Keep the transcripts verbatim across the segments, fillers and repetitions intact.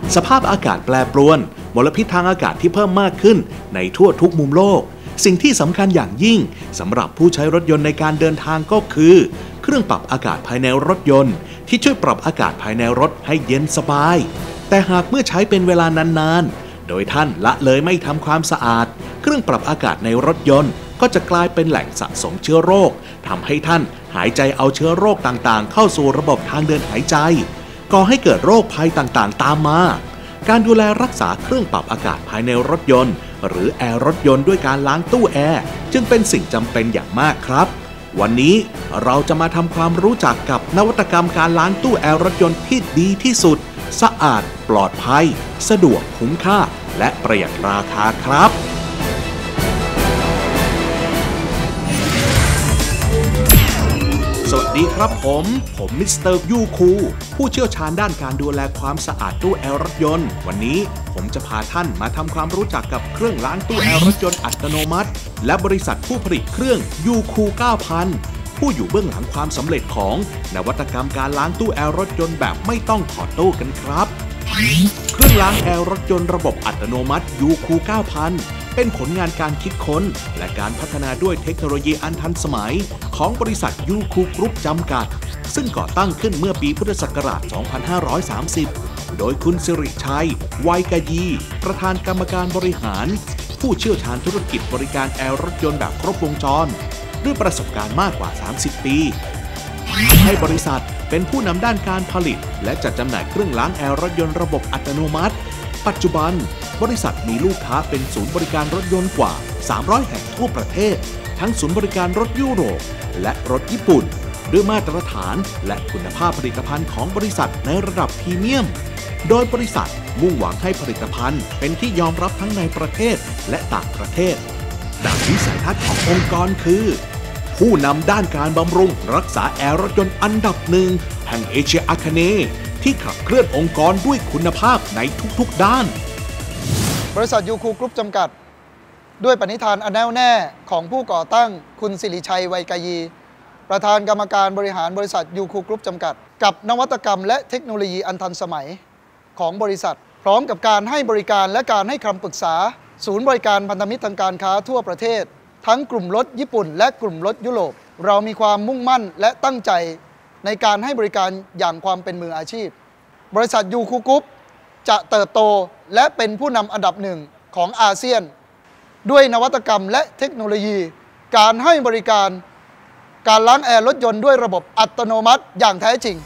สภาพอากาศแปรปรวนมลพิษทางอากาศที่เพิ่มมากขึ้นในทั่วทุกมุมโลกสิ่งที่สำคัญอย่างยิ่งสำหรับผู้ใช้รถยนต์ในการเดินทางก็คือเครื่องปรับอากาศภายในรถยนต์ที่ช่วยปรับอากาศภายในรถให้เย็นสบายแต่หากเมื่อใช้เป็นเวลานานๆโดยท่านละเลยไม่ทำความสะอาดเครื่องปรับอากาศในรถยนต์ก็จะกลายเป็นแหล่งสะสมเชื้อโรคทำให้ท่านหายใจเอาเชื้อโรคต่างๆเข้าสู่ระบบทางเดินหายใจก่อให้เกิดโรคภัยต่างๆตามมาการดูแลรักษาเครื่องปรับอากาศภายในรถยนต์หรือแอร์รถยนต์ด้วยการล้างตู้แอร์จึงเป็นสิ่งจำเป็นอย่างมากครับวันนี้เราจะมาทำความรู้จักกับนวัตกรรมการล้างตู้แอร์รถยนต์ที่ดีที่สุดสะอาดปลอดภัยสะดวกคุ้มค่าและประหยัดราคาครับสวัสดีครับผมผมมิสเตอร์ยูคูผู้เชี่ยวชาญด้านการดูแลความสะอาดตู้แอร์รถยนต์วันนี้ผมจะพาท่านมาทำความรู้จักกับเครื่องล้างตู้แอร์รถยนต์อัตโนมัติและบริษัทผู้ผลิตเครื่องยูคู เก้าพัน ผู้อยู่เบื้องหลังความสำเร็จของนวัตกรรมการล้างตู้แอร์รถยนต์แบบไม่ต้องถอดตู้กันครับเครื่องล้างแอร์รถยนต์ระบบอัตโนมัติยูคู เก้าพันเป็นผลงานการคิดค้นและการพัฒนาด้วยเทคโนโลยีอันทันสมัยของบริษัทยูคูกรุ๊ปจำกัดซึ่งก่อตั้งขึ้นเมื่อปีพุทธศักราช สองพันห้าร้อยสามสิบ โดยคุณสิริชัย ไวยกยี ประธานกรรมการบริหารผู้เชี่ยวชาญธุรกิจบริการแอร์รถยนต์แบบครบวงจรด้วยประสบการณ์มากกว่า สามสิบ ปีให้บริษัทเป็นผู้นำด้านการผลิตและจัดจำหน่ายเครื่องล้างแอร์รถยนต์ระบบอัตโนมัติปัจจุบันบริษัทมีลูกค้าเป็นศูนย์บริการรถยนต์กว่าสามร้อยแห่งทั่วประเทศทั้งศูนย์บริการรถยุโรปและรถญี่ปุ่นด้วยมาตรฐานและคุณภาพผลิตภัณฑ์ของบริษัทในระดับพรีเมียมโดยบริษัทมุ่งหวังให้ผลิตภัณฑ์เป็นที่ยอมรับทั้งในประเทศและต่างประเทศดังวิสัยทัศน์ขององค์กรคือผู้นำด้านการบำรุงรักษาแอร์รถยนต์อันดับหนึ่งแห่งเอเชียอาคเนย์ที่ขับเคลื่อนองค์กรด้วยคุณภาพในทุกๆด้านบริษัทยูคูกรุ๊ปจำกัดด้วยปณิธานอันแน่วแน่ของผู้ก่อตั้งคุณสิริชัย ไวยกยี ประธานกรรมการบริหารบริษัทยูคูกรุ๊ปจำกัดกับนวัตกรรมและเทคโนโลยีอันทันสมัยของบริษัทพร้อมกับการให้บริการและการให้คำปรึกษาศูนย์บริการพันธมิตรทางการค้าทั่วประเทศทั้งกลุ่มรถญี่ปุ่นและกลุ่มรถยุโรปเรามีความมุ่งมั่นและตั้งใจในการให้บริการอย่างความเป็นมืออาชีพบริษัทยูคูกรุ๊ปจะเติบโตและเป็นผู้นำอันดับหนึ่งของอาเซียนด้วยนวัตกรรมและเทคโนโลยีการให้บริการการล้างแอร์รถยนต์ด้วยระบบอัตโนมัติอย่างแท้จริง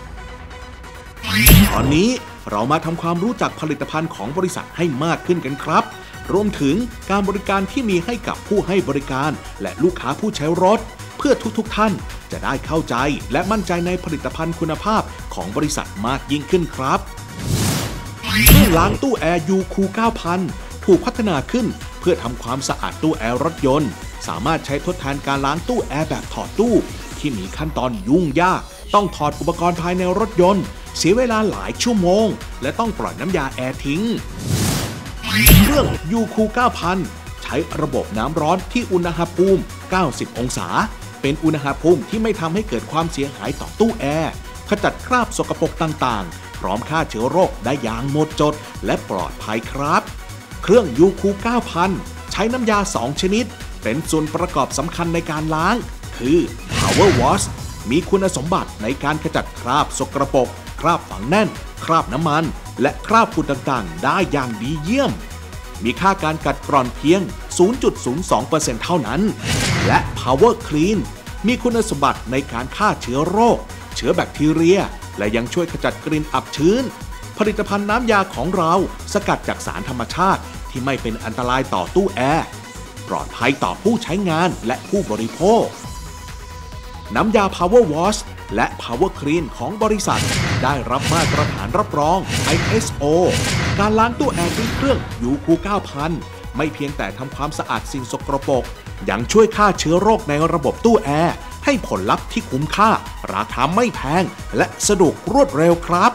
ตอนนี้เรามาทำความรู้จักผลิตภัณฑ์ของบริษัทให้มากขึ้นกันครับรวมถึงการบริการที่มีให้กับผู้ให้บริการและลูกค้าผู้ใช้รถเพื่อทุกๆท่านจะได้เข้าใจและมั่นใจในผลิตภัณฑ์คุณภาพของบริษัทมากยิ่งขึ้นครับเครื่องล้างตู้แอร์ยูคู เก้าพัน ถูกพัฒนาขึ้นเพื่อทำความสะอาดตู้แอร์รถยนต์สามารถใช้ทดแทนการล้างตู้แอร์แบบถอดตู้ที่มีขั้นตอนยุ่งยากต้องถอดอุปกรณ์ภายในรถยนต์เสียเวลาหลายชั่วโมงและต้องปล่อยน้ำยาแอร์ทิ้งเครื่องยูคู เก้าพัน ใช้ระบบน้ำร้อนที่อุณหภูมิเก้าสิบองศาเป็นอุณหภูมิที่ไม่ทำให้เกิดความเสียหายต่อตู้แอร์ขจัดคราบสกปรกต่างๆพร้อมฆ่าเชื้อโรคได้อย่างหมดจดและปลอดภัยครับเครื่องยูคู เก้าพัน ใช้น้ำยาสองชนิดเป็นส่วนประกอบสำคัญในการล้างคือ Power Wash มีคุณสมบัติในการขจัดคราบสกปรกคราบฝังแน่นคราบน้ำมันและคราบฝุ่นต่างๆได้อย่างดีเยี่ยมมีค่าการกัดกร่อนเพียง ศูนย์จุดศูนย์สองเปอร์เซ็นต์ เท่านั้นและ Power Clean มีคุณสมบัติในการฆ่าเชื้อโรคเชื้อแบคทีเรียและยังช่วยขจัดกลิ่นอับชื้นผลิตภัณฑ์น้ำยาของเราสกัดจากสารธรรมชาติที่ไม่เป็นอันตรายต่อตู้แอร์ปลอดภัยต่อผู้ใช้งานและผู้บริโภคน้ำยา Power Wash และ Power Clean ของบริษัทได้รับมาตรฐานรับรอง ไอ เอส โอ การล้างตู้แอร์ด้วยเครื่องยูคู เก้าพัน ไม่เพียงแต่ทำความสะอาดสิ่งสกปรกยังช่วยฆ่าเชื้อโรคในระบบตู้แอร์ให้ผลลัพธ์ที่คุ้มค่าราคาไม่แพงและสะดวกรวดเร็วครับ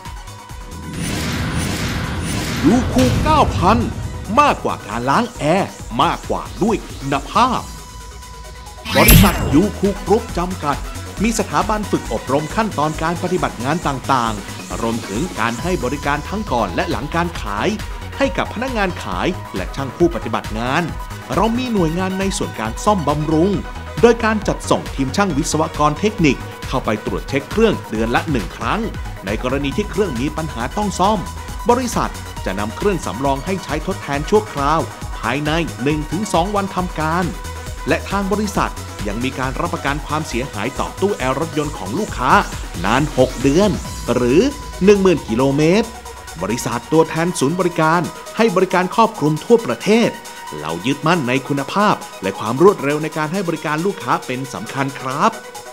ยูคู เก้าพัน มากกว่าการล้างแอร์มากกว่าด้วยคุณภาพบริษัทยูคูกรุ๊ปจำกัดมีสถาบันฝึกอบรมขั้นตอนการปฏิบัติงานต่างๆรวมถึงการให้บริการทั้งก่อนและหลังการขายให้กับพนักงานขายและช่างผู้ปฏิบัติงานเรามีหน่วยงานในส่วนการซ่อมบำรุงโดยการจัดส่งทีมช่างวิศวกรเทคนิคเข้าไปตรวจเช็คเครื่องเดือนละหนึ่งครั้งในกรณีที่เครื่องมีปัญหาต้องซ่อมบริษัทจะนำเครื่องสำรองให้ใช้ทดแทนชั่วคราวภายใน หนึ่งถึงสอง วันทำการและทางบริษัทยังมีการรับประกันความเสียหายต่อตู้แอร์รถยนต์ของลูกค้านานหกเดือนหรือ หนึ่งหมื่น กิโลเมตรบริษัทตัวแทนศูนย์บริการให้บริการครอบคลุมทั่วประเทศเรายึดมั่นในคุณภาพและความรวดเร็วในการให้บริการลูกค้าเป็นสำคัญครับ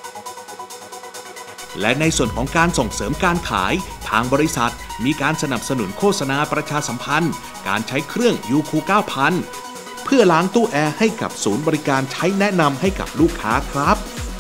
และในส่วนของการส่งเสริมการขายทางบริษัทมีการสนับสนุนโฆษณาประชาสัมพันธ์การใช้เครื่อง ยู คู เก้าพัน เพื่อล้างตู้แอร์ให้กับศูนย์บริการใช้แนะนำให้กับลูกค้าครับ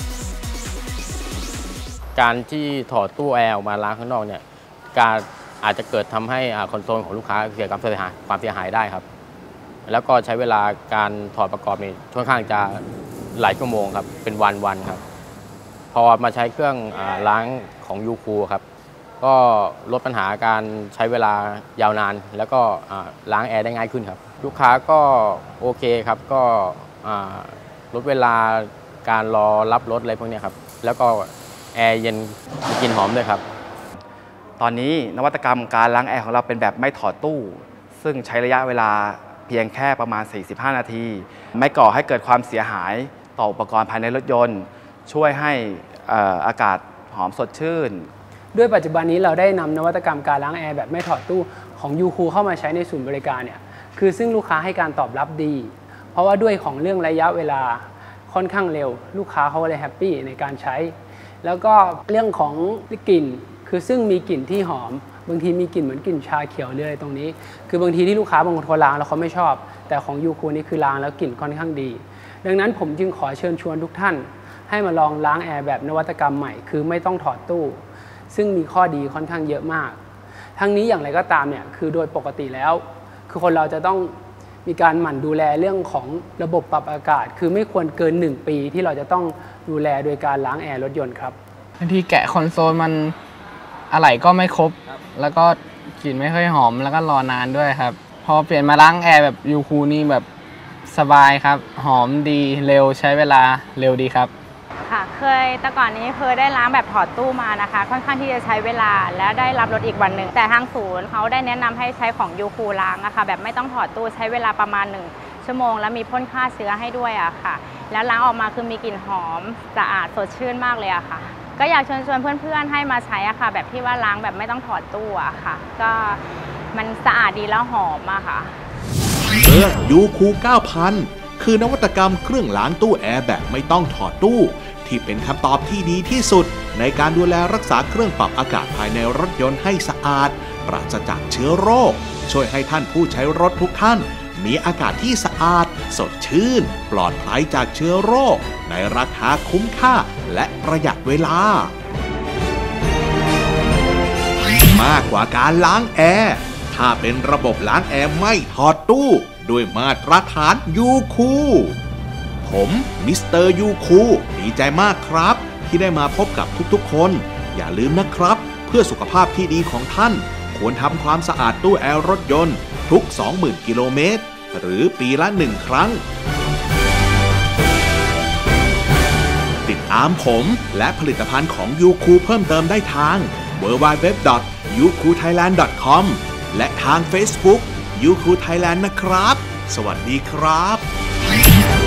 การที่ถอดตู้แอร์ออกมาล้างข้างนอกเนี่ยการอาจจะเกิดทำให้คอนโซลของลูกค้าเกิดความเสียหายความเสียหายได้ครับแล้วก็ใช้เวลาการถอดประกอบนี่ค่อนข้างจะหลายชั่วโมงครับเป็นวันๆครับพอมาใช้เครื่องล้างของยูคูครับก็ลดปัญหาการใช้เวลายาวนานแล้วก็ล้างแอร์ได้ง่ายขึ้นครับลูกค้าก็โอเคครับก็ลดเวลาการรอรับรถอะไรพวกนี้ครับแล้วก็แอร์เย็นกลิ่นหอมด้วยครับตอนนี้นวัตกรรมการล้างแอร์ของเราเป็นแบบไม่ถอดตู้ซึ่งใช้ระยะเวลาเพียงแค่ประมาณสี่สิบห้านาทีไม่ก่อให้เกิดความเสียหายต่ออุปกรณ์ภายในรถยนต์ช่วยให้อากาศหอมสดชื่นด้วยปัจจุบันนี้เราได้นำนวัตกรรมการล้างแอร์แบบไม่ถอดตู้ของยูคูเข้ามาใช้ในศูนย์บริการเนี่ยคือซึ่งลูกค้าให้การตอบรับดีเพราะว่าด้วยของเรื่องระยะเวลาค่อนข้างเร็วลูกค้าเขาเลยแฮปปี้ในการใช้แล้วก็เรื่องของกลิ่นคือซึ่งมีกลิ่นที่หอมบางทีมีกลิ่นเหมือนกลิ่นชาเขียวหรืออะไรตรงนี้คือบางทีที่ลูกค้าบางคนเขาล้างแล้วเขาไม่ชอบแต่ของยูคูนี่คือล้างแล้วกลิ่นค่อนข้างดีดังนั้นผมจึงขอเชิญชวนทุกท่านให้มาลองล้างแอร์แบบนวัตกรรมใหม่คือไม่ต้องถอดตู้ซึ่งมีข้อดีค่อนข้างเยอะมากทั้งนี้อย่างไรก็ตามเนี่ยคือโดยปกติแล้วคือคนเราจะต้องมีการหมั่นดูแลเรื่องของระบบปรับอากาศคือไม่ควรเกินหนึ่งปีที่เราจะต้องดูแลโดยการล้างแอร์รถยนต์ครับบางทีแกะคอนโซลมันอะไหล่ก็ไม่ครบแล้วก็กลิ่นไม่ค่อยหอมแล้วก็รอนานด้วยครับพอเปลี่ยนมาล้างแอร์แบบยูคูนี่แบบสบายครับหอมดีเร็วใช้เวลาเร็วดีครับค่ะเคยแต่ก่อนนี้เคยได้ล้างแบบถอดตู้มานะคะค่อนข้างที่จะใช้เวลาและได้รับรถอีกวันหนึ่งแต่ทางศูนย์เขาได้แนะนำให้ใช้ของยูคูล้างอะค่ะแบบไม่ต้องถอดตู้ใช้เวลาประมาณหนึ่งชั่วโมงแล้วมีพ่นฆ่าเชื้อให้ด้วยอะค่ะแล้วล้างออกมาคือมีกลิ่นหอมสะอาดสดชื่นมากเลยอะค่ะก็อยากเชิญชวนเพื่อนๆให้มาใช้อะค่ะแบบที่ว่าล้างแบบไม่ต้องถอดตู้อะค่ะก็มันสะอาดดีแล้วหอมอะค่ะเครื่องยูคู เก้าพัน คือนวัตกรรมเครื่องล้างตู้แอร์แบบไม่ต้องถอดตู้ที่เป็นคำตอบที่ดีที่สุดในการดูแลรักษาเครื่องปรับอากาศภายในรถยนต์ให้สะอาดปราศจากเชื้อโรคช่วยให้ท่านผู้ใช้รถทุกท่านมีอากาศที่สะอาดสดชื่นปลอดภัยจากเชื้อโรคในราคาคุ้มค่าและประหยัดเวลามากกว่าการล้างแอร์ถ้าเป็นระบบล้างแอร์ไม่ถอดตู้ด้วยมาตรฐานยูคูผมมิสเตอร์ยูคูดีใจมากครับที่ได้มาพบกับทุกๆคนอย่าลืมนะครับเพื่อสุขภาพที่ดีของท่านควรทำความสะอาดตู้แอร์รถยนต์ทุก สองหมื่น กิโลเมตรหรือปีละหนึ่งครั้งติดตามผมและผลิตภัณฑ์ของยูคูเพิ่มเติมได้ทาง ดับเบิลยู ดับเบิลยู ดับเบิลยู ดอท ยูคูไทยแลนด์ ดอท คอม และทาง Facebook ยูคูไทยแลนด์นะครับสวัสดีครับ